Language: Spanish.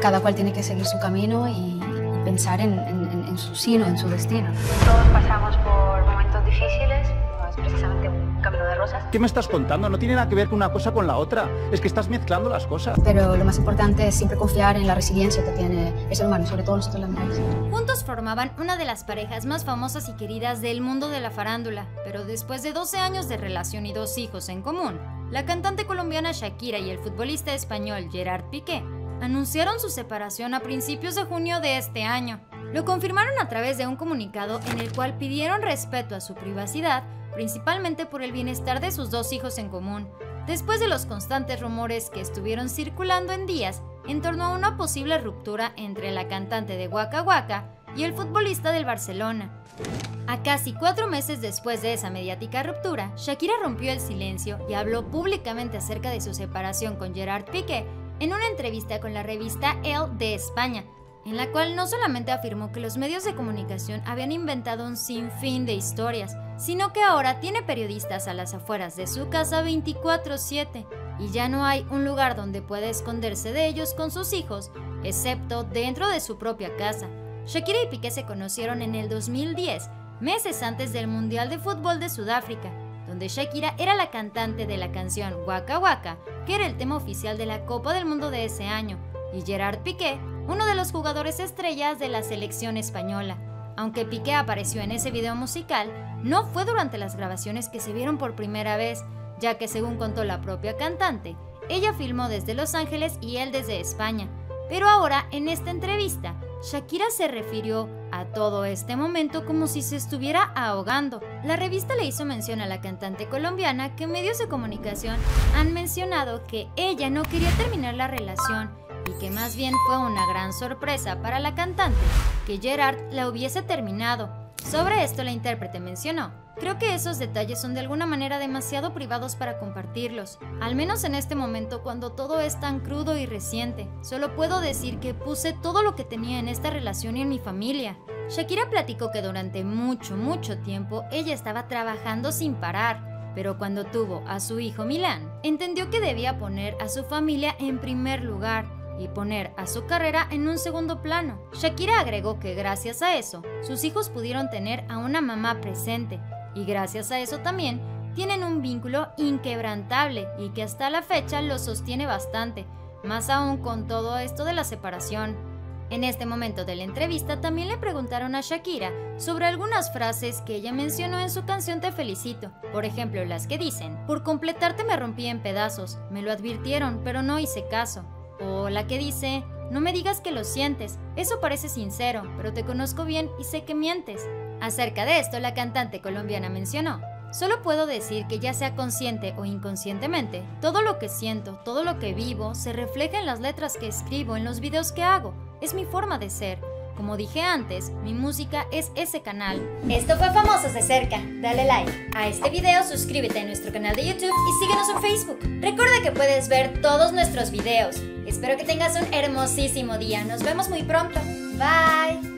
cada cual tiene que seguir su camino y pensar en su sino, en su destino. Todos pasamos por momentos difíciles, no es precisamente un camino de rosas. ¿Qué me estás contando? No tiene nada que ver con una cosa con la otra. Es que estás mezclando las cosas. Pero lo más importante es siempre confiar en la resiliencia que tiene el ser humano, sobre todo nosotros las mujeres. Juntos formaban una de las parejas más famosas y queridas del mundo de la farándula, pero después de 12 años de relación y 2 hijos en común, la cantante colombiana Shakira y el futbolista español Gerard Piqué anunciaron su separación a principios de junio de este año. Lo confirmaron a través de un comunicado en el cual pidieron respeto a su privacidad, principalmente por el bienestar de sus 2 hijos en común, después de los constantes rumores que estuvieron circulando en días en torno a una posible ruptura entre la cantante de Waka Waka y el futbolista del Barcelona. A casi 4 meses después de esa mediática ruptura, Shakira rompió el silencio y habló públicamente acerca de su separación con Gerard Piqué en una entrevista con la revista Elle de España, en la cual no solamente afirmó que los medios de comunicación habían inventado un sinfín de historias, sino que ahora tiene periodistas a las afueras de su casa 24/7 y ya no hay un lugar donde pueda esconderse de ellos con sus hijos, excepto dentro de su propia casa. Shakira y Piqué se conocieron en el 2010, meses antes del Mundial de Fútbol de Sudáfrica, donde Shakira era la cantante de la canción Waka Waka, que era el tema oficial de la Copa del Mundo de ese año, y Gerard Piqué, uno de los jugadores estrellas de la selección española. Aunque Piqué apareció en ese video musical, no fue durante las grabaciones que se vieron por primera vez, ya que según contó la propia cantante, ella filmó desde Los Ángeles y él desde España. Pero ahora, en esta entrevista, Shakira se refirió a todo este momento como si se estuviera ahogando. La revista le hizo mención a la cantante colombiana que medios de comunicación han mencionado que ella no quería terminar la relación y que más bien fue una gran sorpresa para la cantante que Gerard la hubiese terminado. Sobre esto la intérprete mencionó: "Creo que esos detalles son de alguna manera demasiado privados para compartirlos, al menos en este momento cuando todo es tan crudo y reciente. Solo puedo decir que puse todo lo que tenía en esta relación y en mi familia". Shakira platicó que durante mucho tiempo ella estaba trabajando sin parar, pero cuando tuvo a su hijo Milán, entendió que debía poner a su familia en primer lugar y poner a su carrera en un segundo plano. Shakira agregó que gracias a eso, sus hijos pudieron tener a una mamá presente, y gracias a eso también tienen un vínculo inquebrantable y que hasta la fecha lo sostiene bastante, más aún con todo esto de la separación. En este momento de la entrevista también le preguntaron a Shakira sobre algunas frases que ella mencionó en su canción Te Felicito, por ejemplo las que dicen: "Por completarte me rompí en pedazos, me lo advirtieron pero no hice caso", o la que dice: "No me digas que lo sientes, eso parece sincero, pero te conozco bien y sé que mientes". Acerca de esto, la cantante colombiana mencionó: "Solo puedo decir que ya sea consciente o inconscientemente, todo lo que siento, todo lo que vivo, se refleja en las letras que escribo, en los videos que hago. Es mi forma de ser. Como dije antes, mi música es ese canal". Esto fue Famosos de Cerca. Dale like a este video, suscríbete a nuestro canal de YouTube y síguenos en Facebook. Recuerda que puedes ver todos nuestros videos. Espero que tengas un hermosísimo día. Nos vemos muy pronto. Bye.